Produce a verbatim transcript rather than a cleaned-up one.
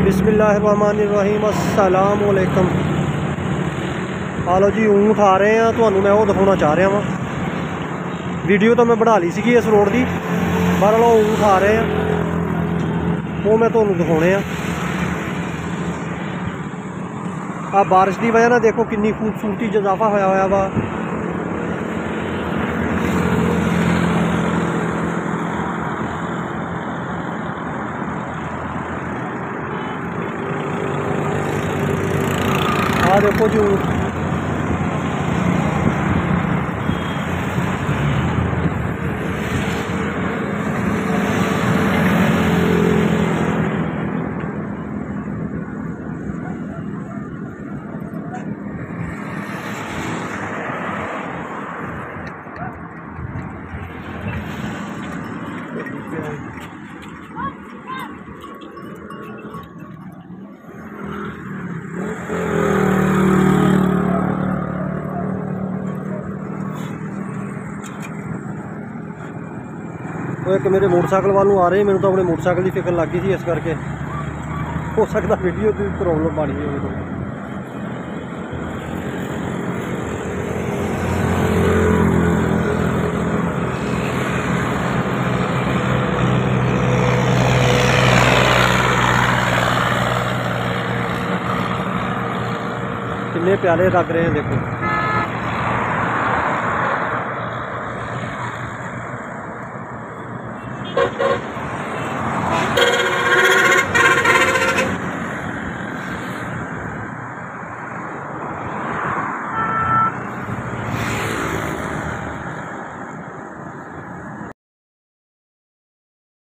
बिस्मिल्लाहिर्रहमानिर्रहीम अस्सलाम वालेकुम। आलो जी ऊँट आ रहे हैं, तो मैं वो दिखाना चाह रहा वहाँ। वीडियो तो मैं बना ली सी इस रोड की, पर लो ऊँट आ रहे हैं वो मैं तुहानू दिखाने हैं। आ बारिश की वजह ना देखो कितनी खूबसूरती च इजाफा होया होया वा। आ देखो जी ऊँट, वो एक मेरे मोटरसाइकिल वालों आ रहे हैं। मैंने तो अपने मोटरसाइकिल की फिक्र लग गई थी, इस करके हो सकता वीडियो की प्रॉब्लम बन गई हो। कितने प्यारे लग रहे हैं देखो।